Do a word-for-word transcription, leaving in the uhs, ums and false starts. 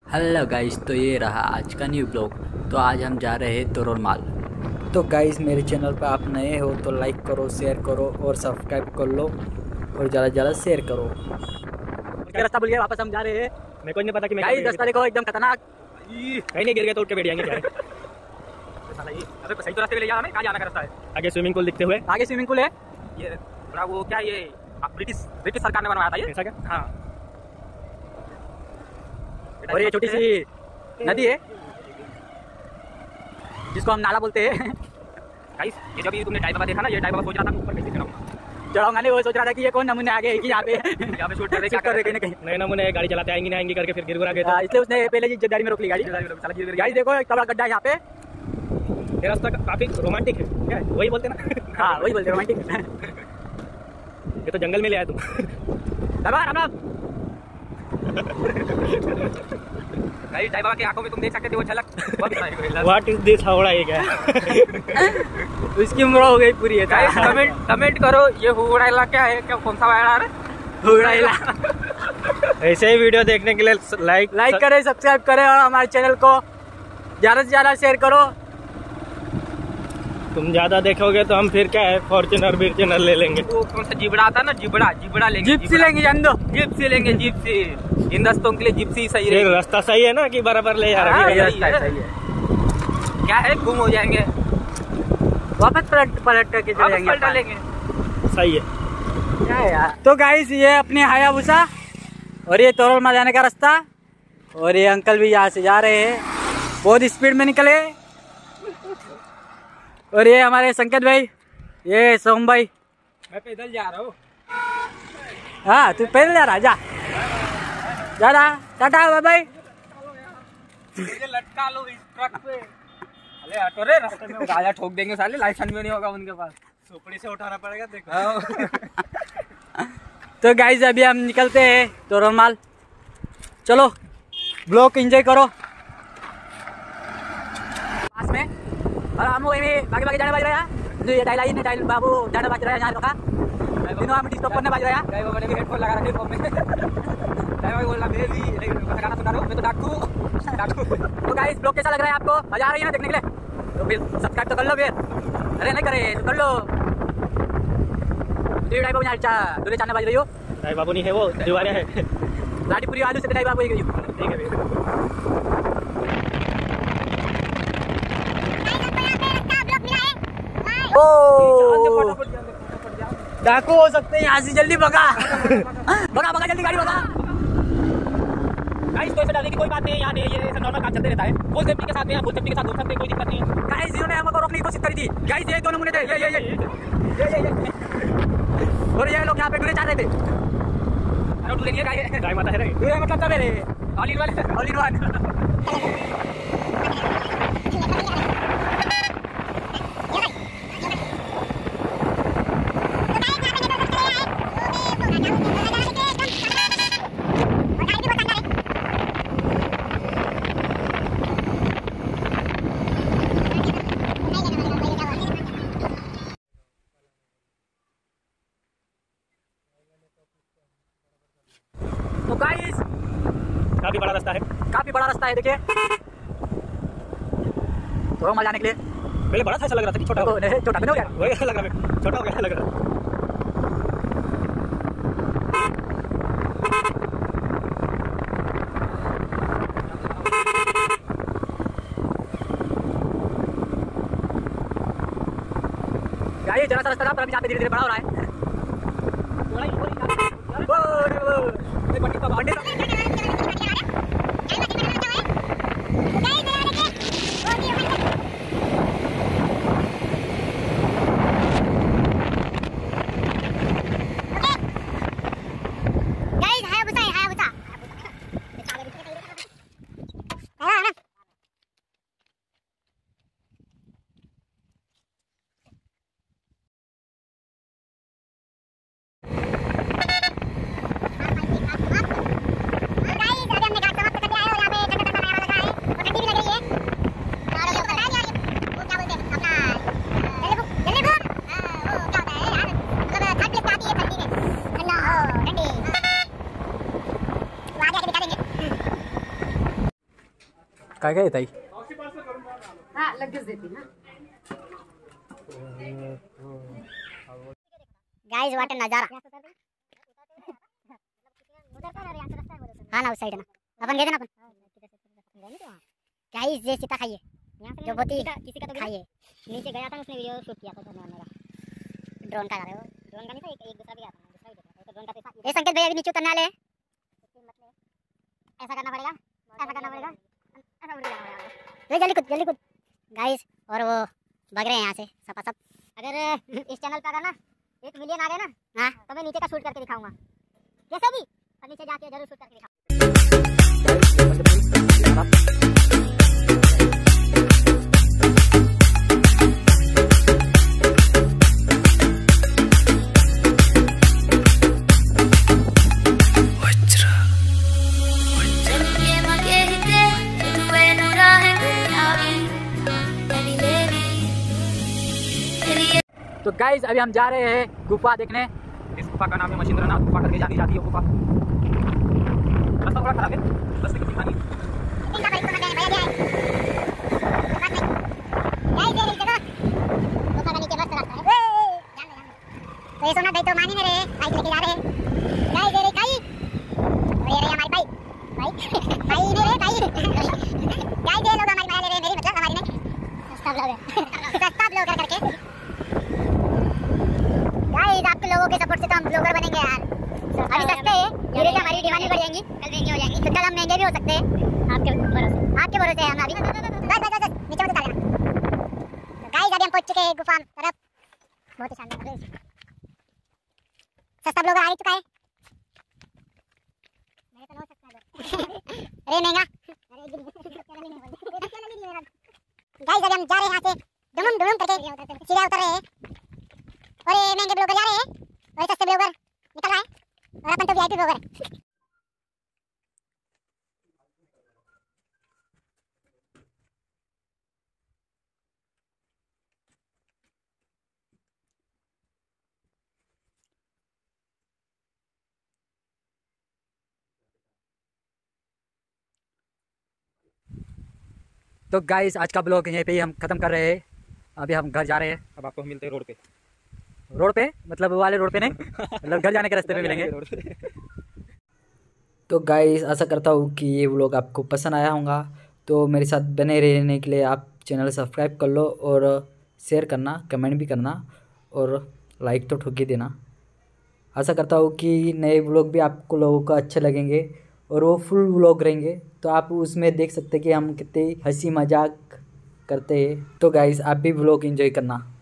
Hello guys, तो ये रहा आज का न्यू ब्लॉग। तो आज हम जा रहे हैं तोरल माल। तो गाइस, मेरे चैनल पर आप नए हो तो लाइक करो, शेयर करो और सब्सक्राइब कर लो और ज़्यादा से ज़्यादा शेयर करो। क्या रास्ता भूल गया, वापस हम जा रहे हैं। मेरे को नहीं पता कि मैं गाइस रास्ता देखो एकदम खतरनाक, कहीं नहीं गिर गया तो उठ के बैठ जाएंगे क्या है। साला ये अबे सही तो रास्ते पे ले जा हमें, कहां जाना का रास्ता है। आगे स्विमिंग पूल दिखते हुए, आगे स्विमिंग पूल है। ये बड़ा वो क्या ये ब्रिटिश ब्रिटिश सरकार ने बनवाया था ये, ऐसा क्या? हां। और ये छोटी सी नदी है जिसको हम नाला बोलते हैं। गाइस ये जब ये तुमने टाइप बाबा देखा ना, ये टाइप बाबा सोच रहा था ऊपर कैसे चढ़ाऊंगा चढ़ाऊंगा नहीं, वो सोच रहा था कि ये कौन नमूने आ गए कि यहाँ पे यहाँ पे शूट कर रहे कर रहे कहीं कहीं नए नमूने गाड़ी चलाते आएंगे नहीं आएंगे करके फिर गिर गुरा गए, इसलिए उसने पहले ही गाड़ी में रोक ली। गाड़ी गाड़ी देखो एक बड़ा गड्ढा है यहाँ पे। ये रास्ता काफी रोमांटिक है, क्या वही बोलते ना? हाँ वही बोलते रोमांटिक। ये तो जंगल में ले आया तुम। राम राम। गाइस टाइप बाबा की आंखों में तुम देख सकते थे वो झलक। व्हाट इज दिस हावड़ा ये क्या है? इसकी उम्र हो गई पूरी है। गाइस कमेंट कमेंट करो ये हुड़ाइला क्या है, क्या कौन सा वायरा है? हुड़ाइला। ऐसे ही वीडियो देखने के लिए लाइक लाइक करें, सब्सक्राइब करें और हमारे चैनल को ज़्यादा से ज़्यादा शेयर करो। तुम ज्यादा देखोगे तो हम फिर क्या है फॉर्च्यूनर विर्च्यूनर ले लेंगे। वो कौन सा जिबड़ा आता ना, जिबड़ा जिबड़ा लेंगे, जिप्सी लेंगे, जान दो जिप्सी लेंगे, जिप्सी। इन दोस्तों के लिए जिप्सी सही है। रास्ता सही है ना कि बराबर ले जा रहा है? रास्ता सही है। क्या है गुम हो जाएंगे, वापस पलट पलट के चले जाएंगे, पलट लेंगे। सही है क्या है यार। तो गाइस ये अपने हायाबुसा और ये तोरल माल जाने का रास्ता, और ये अंकल भी यहाँ से जा रहे हैं, बहुत स्पीड में निकले। और ये हमारे संकेत भाई, ये सोम भाई। मैं पैदल जा रहा हूँ। हाँ तू पैदल जा रहा, जा जा रहा। Tata bye bye. लटका लो इस ट्रक पे। अरे हटो रे, रास्ते में गाया ठोक देंगे साले, लाइसेंस भी नहीं होगा उनके पास, सुपड़ी से उठाना पड़ेगा देखो। तो गाइस अभी हम निकलते हैं तोरल माल, चलो ब्लॉग एंजॉय करो। पास में और हम वही बाकी बाकी जाने बाज रहा है, जो ये टाइल आई नहीं टाइल बाबू जाने बाज रहा है यहाँ रोका दिनों हम डिस्टर्ब करने बाज रहा है। ड्राइवर मैंने भी हेडफोन लगा रखे फोन में। ड्राइवर बोल रहा बेबी लेकिन गाना सुना रहा हूँ मैं तो डाकू डाकू। तो गाइस ब्लॉग कैसा लग रहा है आपको, मजा आ रही है ना देखने के लिए? तो फिर सब्सक्राइब तो कर लो फिर, अरे नहीं करे तो कर लो। ड्राइवर बाबू यहाँ दूरे चाने बाज रही हो, ड्राइवर बाबू नहीं है वो दीवारें है लाठी पूरी आलू से ड्राइवर बाबू गई। ठीक है डाकू हो सकते हैं यहाँ से, जल्दी भगा भगा भगा जल्दी गाड़ी भगा। गाइस कोई से डरने की कोई बात नहीं है, यहाँ पे ये सब नॉर्मल काम चलते रहता है। फुल सेफ्टी के साथ में फुल सेफ्टी के साथ घूम सकते हैं, कोई दिक्कत नहीं है। गाइस इन्होंने हमको रोकने की कोशिश करी थी। गाइस ये दोनों मुंडे थे, ये ये ये ये ये ये और ये लोग यहाँ पे दूरे चाह रहे थे। अरे दूरे नहीं गाइस, गाय माता है रे, दूरे मतलब था मेरे all in one all in one. तो गाइस काफी बड़ा रास्ता है, काफी बड़ा रास्ता है देखिए तोरल माल जाने के लिए। पहले बड़ा था, ऐसा लग रहा था कि छोटा हो गया, छोटा नहीं हो गया, वही लग रहा है छोटा हो गया लग रहा है। गाइस जरा सा रास्ता था पर अभी यहाँ पे धीरे धीरे बड़ा हो रहा है। काय काय ताई हाँ लगेच देते ना गाइस वाट नजारा हाँ ना उस साइड ना अपन गए थे ना अपन गाइस ये सीता खाइए जो बहुत ही किसी का तो खाइए नीचे गया था उसने वीडियो शूट किया था मेरा ड्रोन का रहा है वो ड्रोन का नहीं था एक, एक दूसरा भी आता था दूसरा भी देखा तो ड्रोन का पैसा ये संकेत भैया भी नीचे उतरने वाले हैं ऐसा करना पड़ेगा ऐसा करना पड़ेगा ऐसा उड़ जाना पड़ेगा जल्दी कूद जल्दी कूद गाइस और वो भाग रहे हैं यहाँ से सपा सब अगर इस चैनल पर अगर ना एक मिलियन आ गए ना हाँ तो मैं नीचे का शूट करके दिखाऊंगा कैसे भी और नीचे जाके जरूर शूट करके दिखाऊंगा तो गाइज अभी हम जा रहे हैं गुफा देखने। इस गुफा का नाम है मछिंद्रनाथ गुफा करके जानी जाती है गुफा। रास्ता थोड़ा खराब है, रास्ते की पानी तो ये सोना भाई तो मानी मेरे बाइक लेके जा रहे हैं गाइस दे रहे काई और ये रहे हमारी बाइक बाइक भाई मेरे भाई गाइस ये लोग हमारी माया ले रहे हैं मेरी मतलब हमारी नहीं सस्ता ब्लॉगर सस्ता ब्लॉगर करके गाइस आपके लोगों के सपोर्ट से तो हम ब्लॉगर बनेंगे यार। अभी सस्ते हैं धीरे से हमारी डिमांड भी बढ़ जाएंगी कल महंगी हो जाएंगी तो कल हम महंगे भी हो सकते हैं आपके भरोसे आपके भरोसे है हम अभी बस बस बस नीचे मत उतार लेना। गाइस अभी हम पहुंच चुके हैं गुफा तरफ बहुत ही शानदार सस्ता ब्लॉगर आ चुका है मेरे तो हो सकता है अरे महंगा गाइस अभी हम जा रहे हैं यहाँ से डुम डुम करके सीधा उतर रहे हैं और ये महंगे ब्लॉगर जा रहे हैं और सस्ते ब्लॉगर निकल रहा है और अपन तो वीआईपी ब्लॉगर है। तो गाइस आज का ब्लॉग यहीं पे ही हम ख़त्म कर रहे हैं। अभी हम घर जा रहे हैं। अब आपको मिलते हैं रोड पे रोड पे मतलब वो वाले रोड पे नहीं मतलब घर जाने के रास्ते पे मिलेंगे। तो गाइस आशा करता हूँ कि ये व्लॉग आपको पसंद आया होगा। तो मेरे साथ बने रहने के लिए आप चैनल सब्सक्राइब कर लो और शेयर करना, कमेंट भी करना और लाइक तो ठोक ही देना। आशा करता हूँ कि नए व्लॉग भी आपको लोगों को अच्छे लगेंगे और वो फुल व्लॉग रहेंगे तो आप उसमें देख सकते हैं कि हम कितने हंसी मजाक करते हैं। तो गाइस आप भी व्लॉग एंजॉय करना।